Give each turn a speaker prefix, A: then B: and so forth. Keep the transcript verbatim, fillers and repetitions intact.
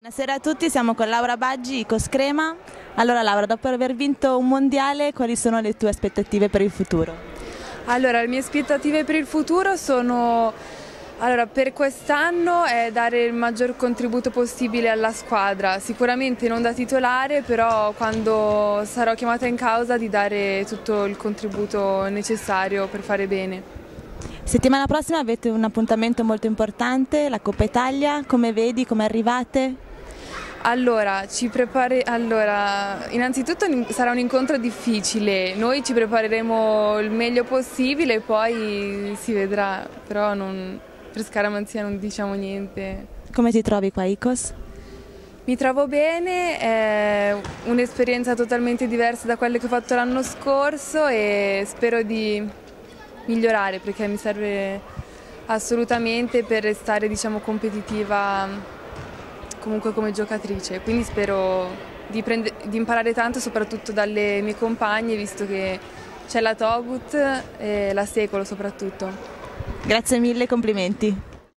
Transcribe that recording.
A: Buonasera a tutti, siamo con Laura Baggi, Icos Crema. Allora Laura, dopo aver vinto un mondiale, quali sono le tue aspettative per il futuro?
B: Allora, le mie aspettative per il futuro sono, allora, per quest'anno è dare il maggior contributo possibile alla squadra, sicuramente non da titolare, però quando sarò chiamata in causa di dare tutto il contributo necessario per fare bene.
A: Settimana prossima avete un appuntamento molto importante, la Coppa Italia, come vedi, come arrivate?
B: Allora, ci prepare... allora, innanzitutto sarà un incontro difficile, noi ci prepareremo il meglio possibile e poi si vedrà, però non... per scaramanzia non diciamo niente.
A: Come ti trovi qua a Icos?
B: Mi trovo bene, è un'esperienza totalmente diversa da quelle che ho fatto l'anno scorso e spero di migliorare perché mi serve assolutamente per restare, diciamo, competitiva comunque come giocatrice, quindi spero di, di imparare tanto soprattutto dalle mie compagne, visto che c'è la Togut e la Secolo soprattutto.
A: Grazie mille, complimenti.